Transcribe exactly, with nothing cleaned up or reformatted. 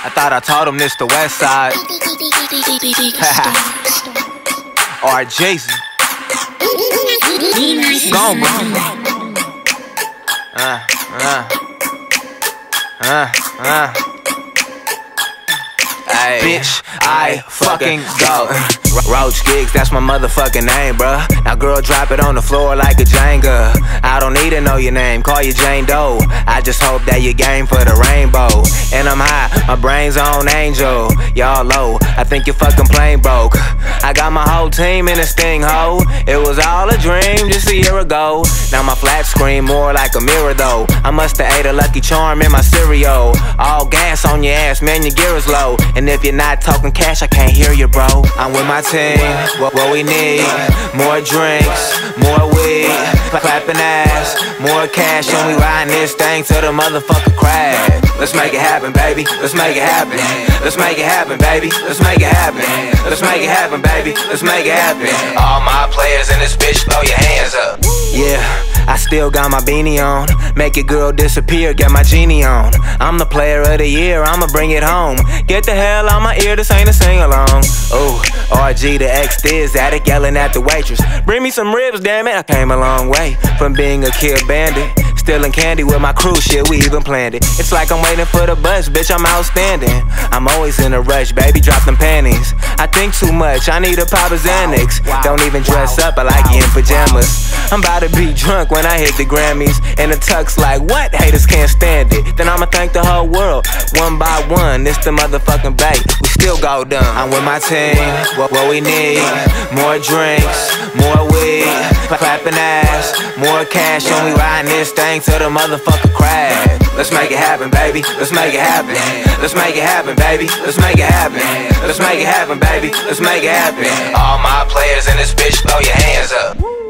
I thought I told him this the west side. Or Jason. Gone, bro. Uh, uh. Uh, uh. Ay, bitch, I fucking go. Roach Gigs, that's my motherfucking name, bruh. Now girl, drop it on the floor like a Jenga. I don't need to know your name, call you Jane Doe. I just hope that you game for the rainbow. And I'm high, my brain's on angel. Y'all low, I think you fucking plain broke. I got my whole team in a sting hoe. It was all a dream just a year ago. Now my flat screen more like a mirror though. I musta ate a Lucky Charm in my cereal. All gas on your ass, man, your gear is low. And if you're not talking cash, I can't hear you, bro. I'm with my team, what, what we need. More drinks, more weed, clapping ass, more cash, and we riding this thing till the motherfucker crash. Let's make it happen, baby. Let's make it happen. Let's make it happen, baby. Let's make it happen. Let's make it happen, baby. Let's make it happen. All my players in this bitch, throw your hands up. Yeah, I still got my beanie on. Make your girl disappear, get my genie on. I'm the player of the year, I'ma bring it home. Get the hell out my ear, this ain't a sing-along. Ooh, R G the X-Diz addict yelling at the waitress. Bring me some ribs, damn it, I came a long way from being a kid bandit. Stealing candy with my crew, shit, we even planned it. It's like I'm waiting for the bus, bitch, I'm outstanding. I'm always in a rush, baby, drop them panties. I think too much, I need a Papa Xanax. Don't even dress up, I like you in pajamas. I'm about to be drunk when I hit the Grammys. And the tux like, what? Haters can't stand it. Then I'ma thank the whole world, one by one. This the motherfucking bait, we still go dumb. I'm with my team, what, what we need. More drinks, more weed, clapping ass, more cash, and we riding this thing till the motherfucker crash. Let's make it happen, baby. Let's make it happen. Let's make it happen, baby. Let's make it happen. Let's make it happen, baby. Let's make it happen. All my players in this bitch, throw your hands up.